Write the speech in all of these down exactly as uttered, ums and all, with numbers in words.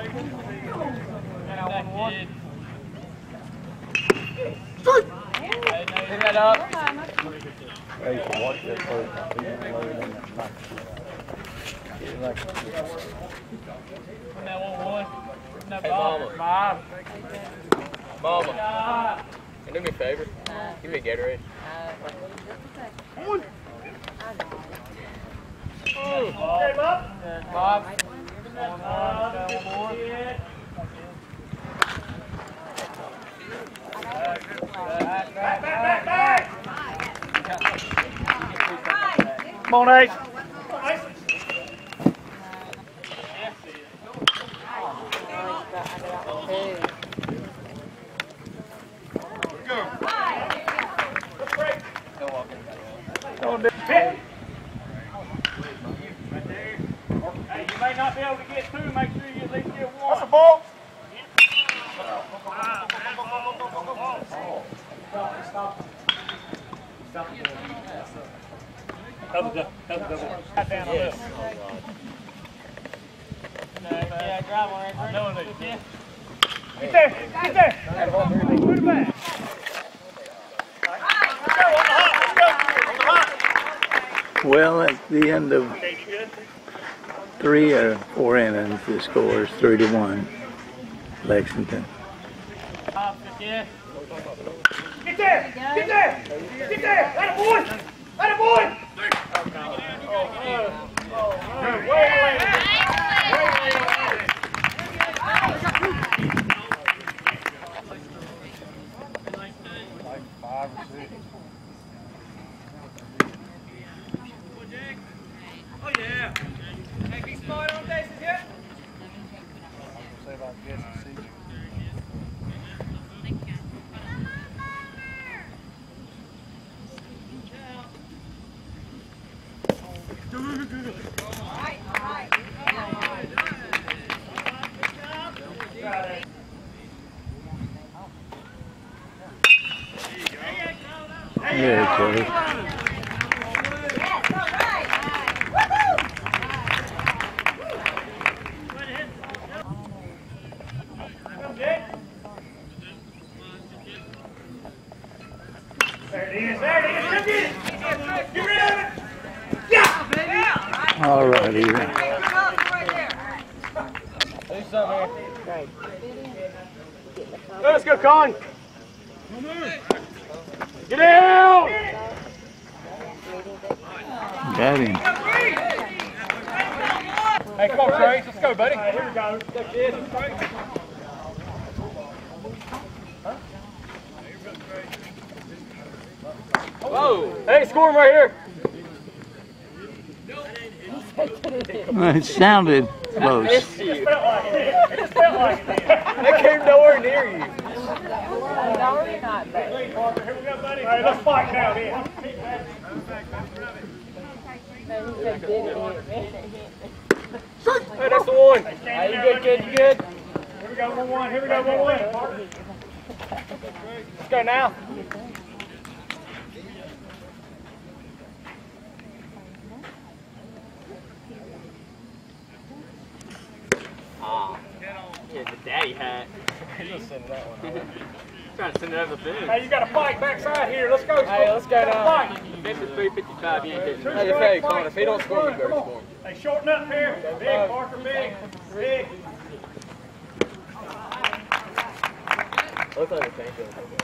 Pick that up. Hey, you can watch that first. Hey, Mama. Mama. Can you do me a favor? Give me a Gatorade. Hey, Bob. Bob. Back, back, back, back! Come on, Ace. Go. Go. Hit. Hey, you may not be able to get two. Make sure you at least get one. That's a ball. Double, double, double, double. Cut down on this. Yeah, grab one right No, no. Get there, get there. Put it back. Well, at the end of three or four innings, the score is three to one, Lexington. Get there, get there, get there. Let it boy, let it boy. Five or six. Oh yeah. Hey, big spot on bases here. Say about this and see. There it goes. There it is, there it is, look at it! Get rid of it! Yeah! All righty. Do something here. Let's go, Con! Get down! Got him. Hey, come on, Trace. Let's go, buddy. All right, here we go. Go, kid. Whoa. Hey, score him right here. It sounded close. It just felt like it. It just felt like it. That came nowhere near you. Here we go, buddy. All right, let's fight now, then. Hey, that's the one. Hey, you good, good, you good? Here we go, one one. Here we go, one one. Let's go now. Ah, yeah, the daddy hat. Just send that one. Trying to send it over the food. Hey, you got to fight backside here. Let's go. Hey, let's go now. Fight. fifty-three fifty-five, you ain't hitting. Two Hey, strike hey, come fight. on, if he don't score, you better Come on. score. Hey, shorten up here. Big, Parker, big. Big. Looks like a tank.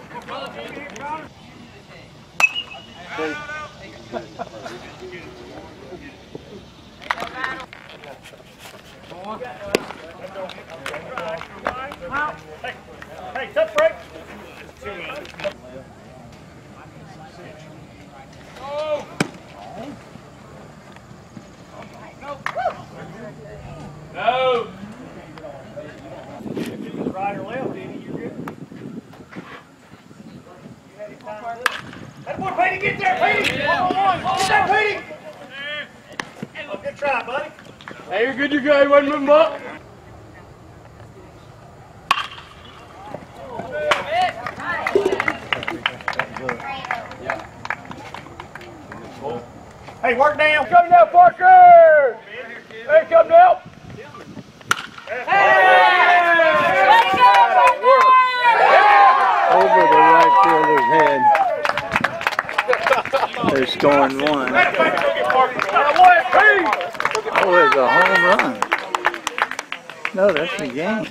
Hey, hey, tough break. Oh. No. Right or left, Danny, you're good. That boy, Petey, get there, Petey. One on one. Get there, Petey. Oh, good try, buddy. Hey, you're good, you're good. One moving up. Hey, work down. Come now, Parker. Hey, come now. Hey! They're scoring one. Pete, go get Parker. Pete! Oh, it's a home run. No, that's the game.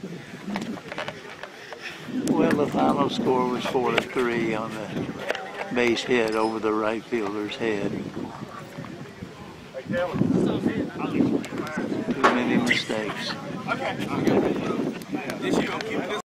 Well, the final score was four to three on the base hit over the right fielder's head. Too many mistakes.